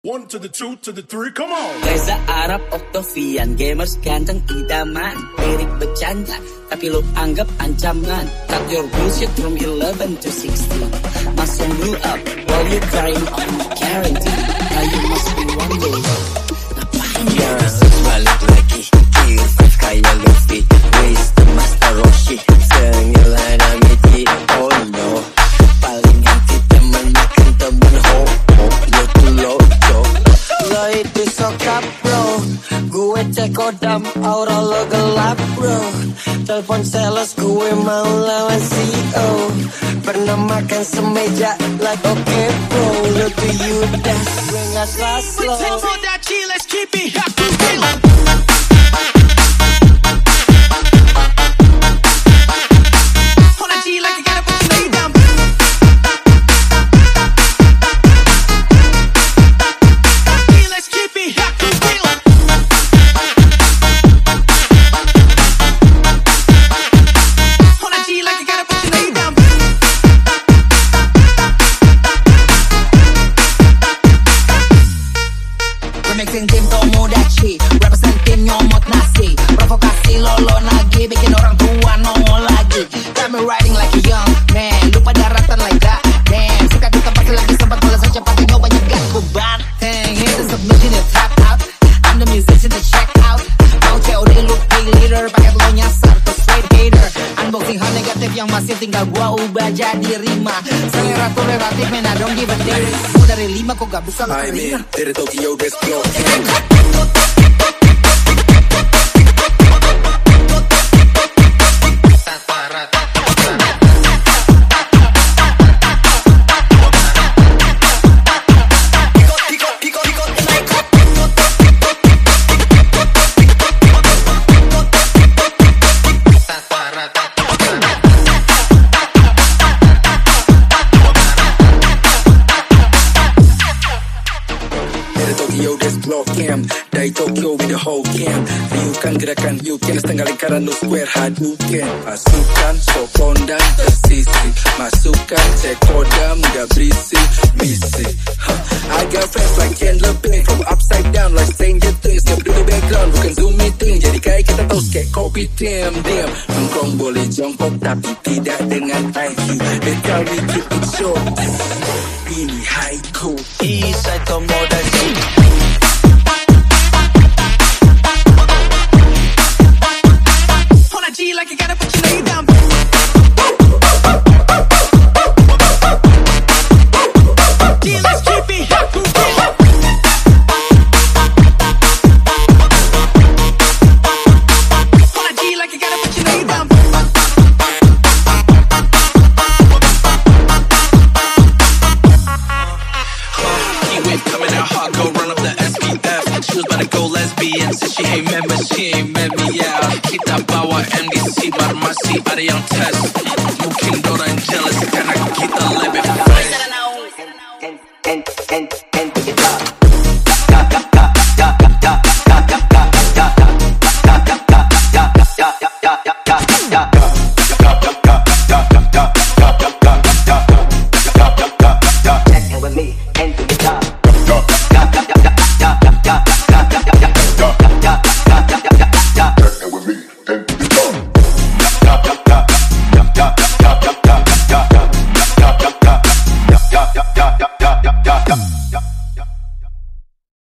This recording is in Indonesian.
1 to the 2 to the 3, come on. Reza Arab Octavian, gamers ganteng idaman. Lirik bercanda, tapi lo anggap ancaman. Cut your bullshit from 11 to 16. Masuk blew up, while you carrying on guarantee. Now you must be one day. Ngapain ya? Balik lagi, kill 5 kayak Luffy. Waste the master Roshi, sengilan Amity. Oh no, palingan kita menekan temen hope. Lo tuh loco, lo itu sokap bro. Gue cek kodam, aura lo gelap bro. Telepon sales, gue mau lawan CEO. Pernah makan semeja, like okay bro. Lo tuh Yudas, gue gak slow. Let's keep it hot for real. Hold on G like you gotta put your lay down. Let's keep it hot for real. Hold on G like you gotta put your lay down. Remixing tim Tomodachi, representing nyomot nasi. Provokasi lolo nagi, bikin orang tua nongol lagi. Got me riding like a young man, lupa daratan like that. Damn, suka di tempat lagi sempat bola secepat yang banyak gas beban. Hang, hit the submission and tap out. I'm the musician to check out. Mau COD lu pay later, paket lo nyasar to straight hater. Unboxing hal negatif yang masih tinggal gua ubah jadi rima. Selera tuh relatif, man, I don't give a damn. Gua dari 5 kok gak bisa lo terima. Dari Tokyo Desktop. Tokyo Desk Block Camp. Dari Tokyo with the whole camp. Riukan gerakan Yuken, setengah lingkaran no square Hadouken. Pasukan sokon dan tersisi, masukkan cek kodam gak berisi misi. I got friends like Chandler Bing, from upside down like Stranger Things. Gak peduli background, bukan Zoom meeting. Jadi kayak kita toast kayak kopi diam. Nongkrong boleh jongkok tapi tidak dengan IQ. They tell me keep it short. Ini haiku Eastside Tomodachi. Hold on G like you gotta put your lay down. G, let's keep it hot for real. Hold on G like you gotta put your lay down. Coming out hard, go run up the SPF. She was about to go lesbian, said she ain't met me, she ain't met me, yeah. Kita bawa MDC, farmasi ada yang tes. Mungkin orang jealous karena kita lebih fresh.